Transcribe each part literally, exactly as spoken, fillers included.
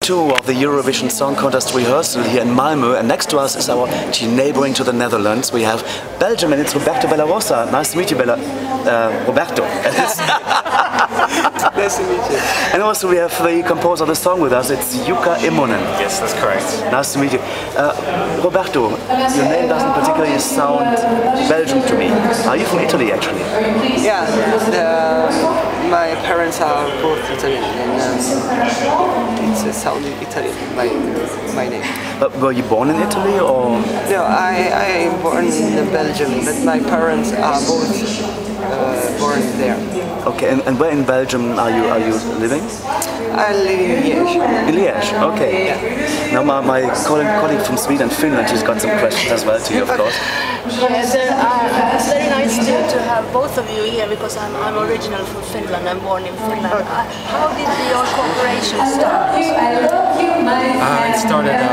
two of the Eurovision Song Contest rehearsal here in Malmö, and next to us is our neighboring to the Netherlands. We have Belgium, and it's Roberto Bellarossa. Nice to meet you, Bella. Uh, Roberto. Nice to meet you. And also we have the composer of the song with us. It's Jukka Immonen. Yes, that's correct. Nice to meet you. Uh, Roberto, your name doesn't particularly sound Belgian to me. Are you from Italy, actually? Yeah, the, my parents are both Italian, and um, it's a sound Italian, my, my name. But were you born in Italy, or? No, I, I am born in Belgium, but my parents are both uh, born there. Okay, and, and where in Belgium are you are you living? I live in Liège. In Liège, okay. Yeah. Now my, my colleague, colleague from Sweden and Finland, she's got some questions as well to you, of course. Yes, uh, it's very nice to, to have both of you here, because I'm, I'm original from Finland, I'm born in Finland. Uh, how did your cooperation start? Uh, it started uh,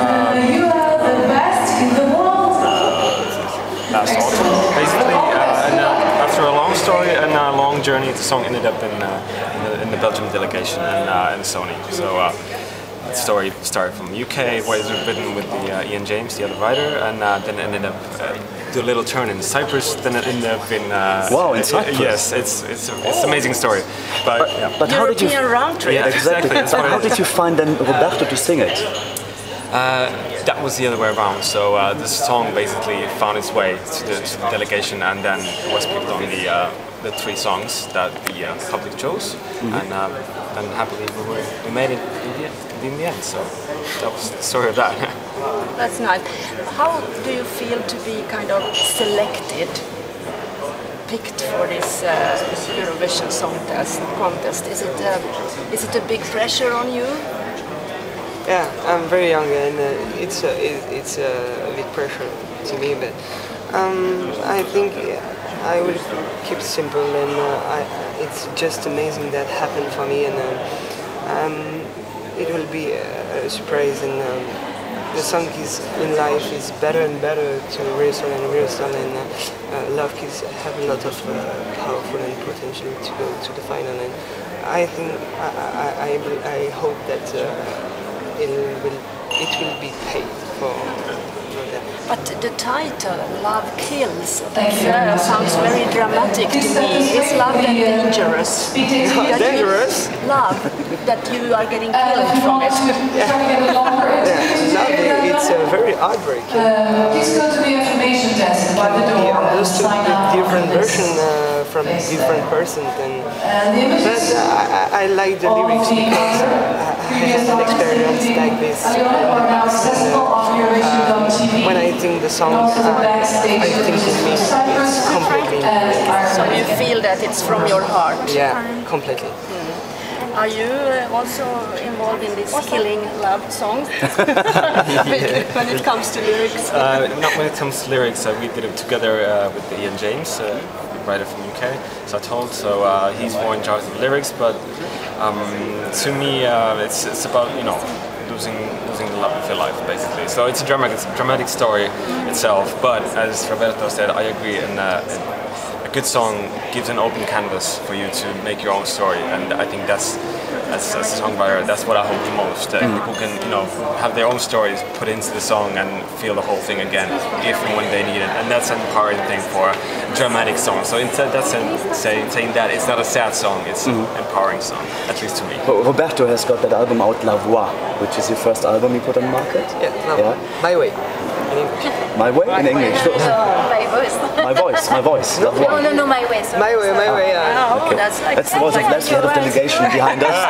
last autumn, basically. Uh, and, uh, after a long story and a long journey, the song ended up in, uh, in, the, in the Belgium delegation and uh, in Sony. So uh, the story started from U K, where it was written with the, uh, Ian James, the other writer, and uh, then it ended up uh, do a little turn in Cyprus. Then it ended up in uh, wow, in Cyprus. Yes, it's it's it's an amazing story. But, but, yeah. but how did you? Round trip. Yeah, exactly. Exactly. But how did you find then Roberto to sing it? Uh, that was the other way around. So uh, the song basically found its way to the, to the delegation, and then was picked on the uh, the three songs that the uh, public chose, mm-hmm. and um, and happily we, were, we made it in the, in the end. So that was the story of that. That's nice. How do you feel to be kind of selected, picked for this uh, Eurovision Song Contest? Is it uh, is it a big pressure on you? Yeah, I'm very young, and uh, it's a, it, it's a big pressure to me, but um, I think I will keep it simple, and uh, I, it's just amazing that happened for me, and uh, um, it will be a, a surprise, and um, the song is in life is better and better to rehearsal and rehearsal, and uh, uh, Love Kids have a lot of uh, powerful and potential to go to the final, and I think I I, I, I hope that. Uh, It will, it will be paid for, for that. But the title, Love Kills, that uh, sounds very dramatic to me. Is love that dangerous? Dangerous? Love, that you are getting killed from it. Yeah, yeah. Love, it's a very heartbreaking. Please go to the information desk by the door. We understood the different version uh, from different persons, and but uh, I, I like the lyrics because uh, I had an experience like this in the past, and uh, uh, when I think the song, uh, I think it means it's completely. So you feel that it's from your heart? Yeah, completely. Mm. Are you uh, also involved in this killing love songs? When it comes to lyrics? Uh, not when it comes to lyrics. Uh, we did it together uh, with Ian James, uh, writer from U K, so I told. So uh, he's more in charge of the lyrics, but um, to me, uh, it's it's about you know losing losing the love of your life, basically. So it's a dramatic dramatic story itself. But as Roberto said, I agree. And uh, a good song gives an open canvas for you to make your own story, and I think that's. As, as a songwriter, that's what I hope the most. That mm. people can, you know, have their own stories put into the song and feel the whole thing again, if and when they need it. And that's an empowering thing for a dramatic song. So instead, that's saying saying that it's not a sad song; it's mm. an empowering song, at least to me. Roberto has got that album out, La Voix, which is your first album you put on the market. Yeah, no, yeah. My Way. In English. My Way in English. My voice. My voice. My voice. No, no, no, no, My Way. Sorry. My Way. My Way. Yeah. Oh, okay. That's like. That's the voice of Leslie, head of delegation behind us.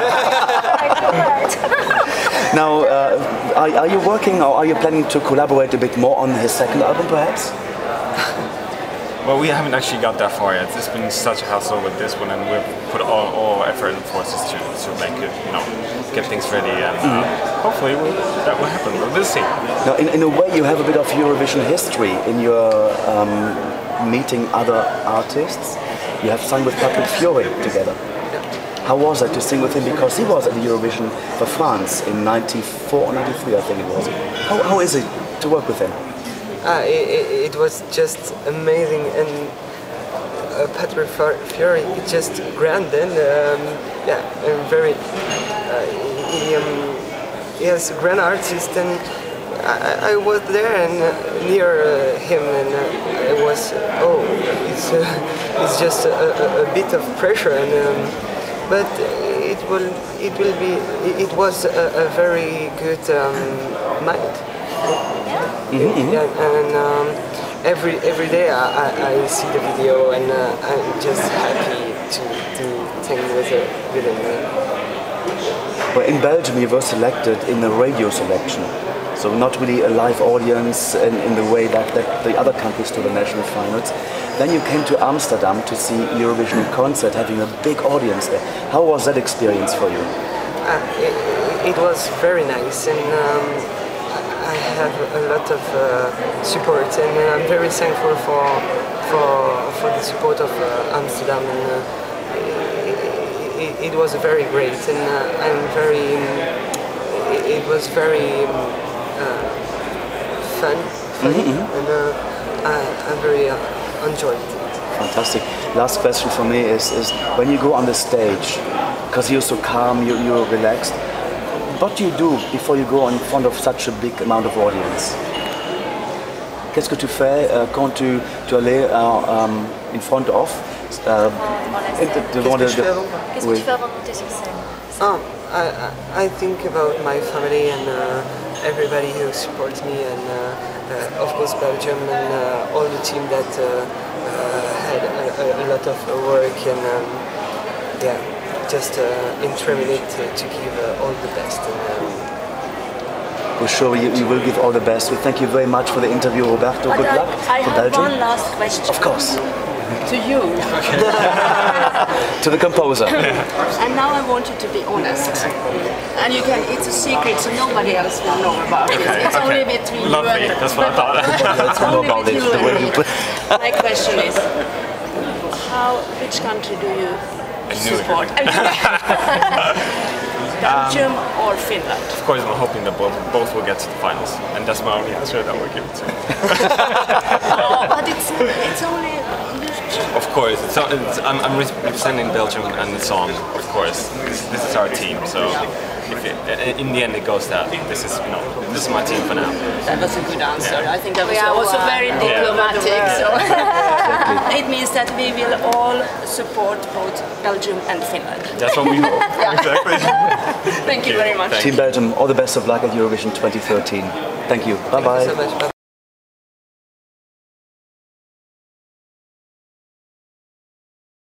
Now, uh, are, are you working, or are you planning to collaborate a bit more on his second album, perhaps? Well, we haven't actually got that far yet. It's been such a hassle with this one, and we've put all, all effort and forces to, to make it, you know, get things ready, and mm-hmm. hopefully we'll, that will happen. We'll see. Now, in, in a way, you have a bit of Eurovision history in your um, meeting other artists. You have sung with Patrick Fiori together. How was it to sing with him? Because he was at the Eurovision for France in ninety-four or ninety-three, I think it was. How, how is it to work with him? Uh, it, it was just amazing, and uh, Patrick Fiori is just grand, and um, yeah, and very. Uh, he, um, yes, grand artist, and I, I was there and uh, near uh, him, and uh, I was oh, it's uh, it's just a, a, a bit of pressure, and um, but it will it will be it was a, a very good um, night. Mm-hmm. Yeah, and um, every every day I, I, I see the video, and uh, I'm just happy to to sing with it with him. Well, in Belgium you were selected in a radio selection, so not really a live audience in, in the way that, that the other countries to the national finals. Then you came to Amsterdam to see Eurovision in concert, having a big audience there. How was that experience for you? Uh, it, it was very nice, and um, I have a lot of uh, support, and I'm very thankful for for for the support of uh, Amsterdam. And, uh, it, it was very great, and uh, I'm very. It, it was very um, uh, fun, funny, mm-hmm. and uh, I, I'm very uh, enjoyed it. Fantastic. Last question for me is, is when you go on the stage, because you're so calm, you, you're relaxed, what do you do before you go in front of such a big amount of audience? Qu'est-ce que tu fais euh, quand tu, tu allais euh, um, in front of euh, devant Qu'est-ce que je fais avant? Qu'est-ce que tu fais avant de monter sur scène? Oh, I, I think about my family and uh, everybody who supports me, and uh, uh, of course Belgium and uh, all the team that uh, uh, had a, a, a lot of work, and um, yeah, just uh, in three minutes to, to give uh, all the best. And, um, For sure, you, you will give all the best. We thank you very much for the interview, Roberto. But Good I, luck I for have Belgium. one last question. Of course. To you. To the composer. And now I want you to be honest. And you can, it's a secret, so nobody else will know about it. Okay, It's okay. only between Lovely, you and that's what I thought. Let's know only about it. between The you way and you me. put. My question is, how, which country do you I knew it. support? Belgium or Finland? Of course, I'm hoping that both, both will get to the finals, and that's my only answer that I will give it to. Oh, but it's, it's only... Of course, it's, it's, I'm, I'm representing Belgium and the song. Of course, this, this is our team. So, if it, in the end it goes that this is, you know, this is my team for now. That was a good answer. Yeah. I think that was Yeah, also well, very yeah. diplomatic. So Exactly. it means that we will all support both Belgium and Finland. That's what we hope. Yeah. Exactly. Thank you very much. Thank Team Belgium, all the best of luck at Eurovision twenty thirteen. Thank you. Bye bye. so much.